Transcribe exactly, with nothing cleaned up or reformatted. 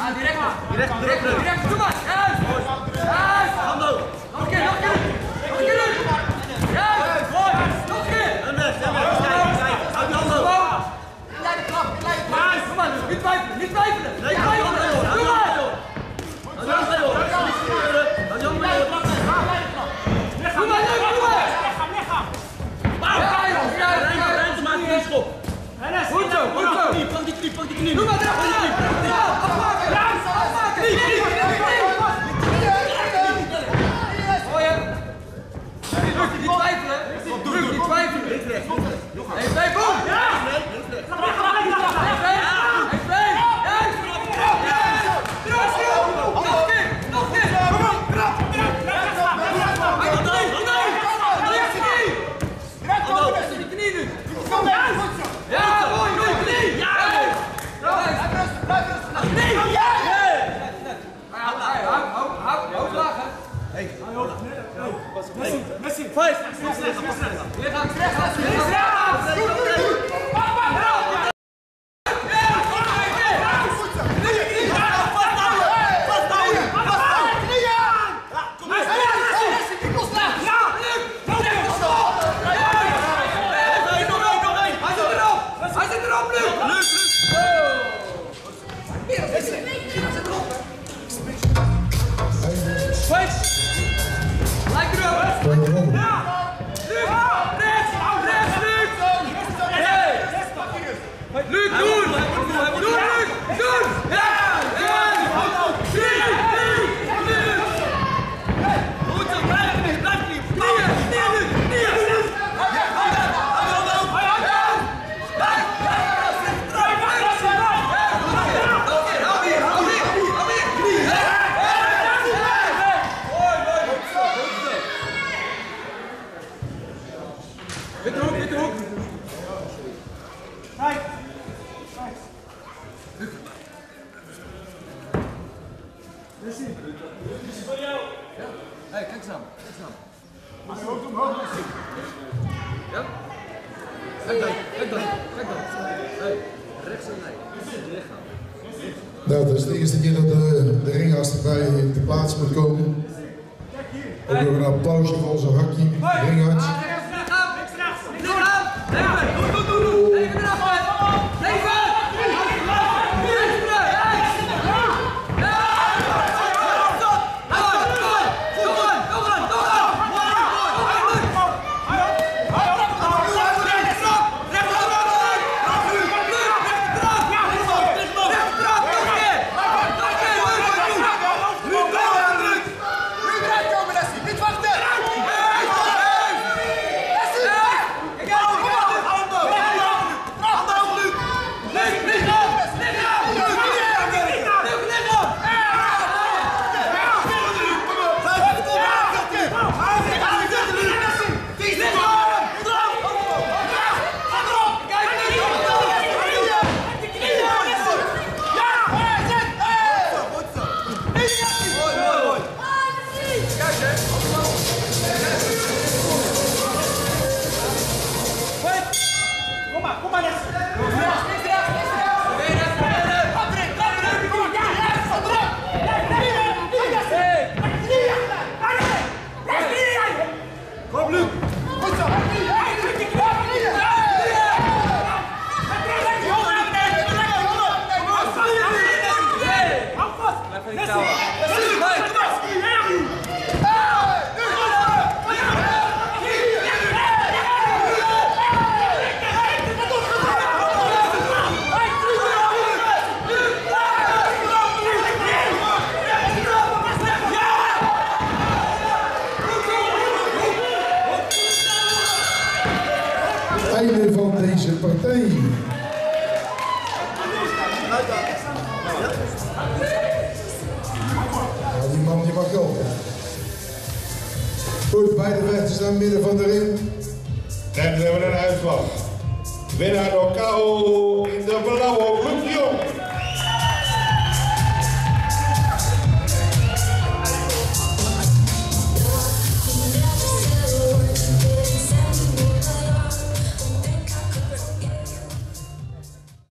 Ja, direct. Direct, direct, direct. Doe maar. Juist. Juist. Handen. Nog een keer, nog een keer. Nog een keer. Juist. Mooi. Nog een keer. En weg, en weg. Kijk, houd die handen. Inleiden klap, inleiden klap. Juist. Kom maar, niet twijfelen, niet twijfelen. Niet twijfelen. Doe maar. Houd die handen, joh. Houd die handen, joh. Houd die handen, joh. Doe maar, doe maar, doe maar. Lichaam, lichaam. Ja, joh. Ja, ruimte maken, die schop. Goed zo, goed zo. Pak die knie, pak die knie. Doe maar, doe maar. Ja, afmaken. Juist, afmaken. Knie, knie, knie, knie. Mooi, hè. Niet twijfelen. Niet twijfelen. Hé, twee, boem. Ja. Hé, twee. Hé, twee. Juist. Juist. Nog een keer, nog een keer. Kom op. Krap. Uit de knie, knie. Uit de knie. Uit de knie nu. Ja, mooi, mooi, knie. Ja. Blijf rustig. Nee. Ja. Hou, hou, hou, hou laag, hè. Hey. Messi, Messi. Vijf. Lichaam, rechts, rechts, rechts. Hey, kijk eens aan. Kijk eens aan. Mag je ook omhoog zien? Ja? Kijk dan, kijk dan, kijk dan. Hey, rechts en nee. Lichaam. Nou, dat is de eerste keer dat de, de ringarts erbij te plaats moet komen. We doen een applausje voor onze Hakim, ringarts. Einde van deze partij. Nou, die man die mag helpen. Goed, beide vechters staan midden van de ring. En we hebben een uitslag. Winnaar door K O